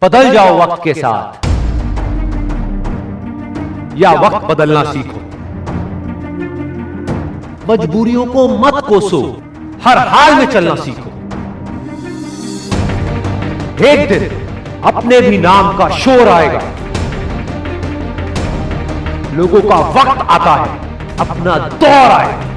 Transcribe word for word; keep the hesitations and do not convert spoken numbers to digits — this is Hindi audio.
बदल जाओ वक्त के साथ या वक्त बदलना सीखो। मजबूरियों को मत कोसो, हर हाल में चलना सीखो। एक दिन अपने भी नाम का शोर आएगा। लोगों का वक्त आता है, अपना दौर आएगा।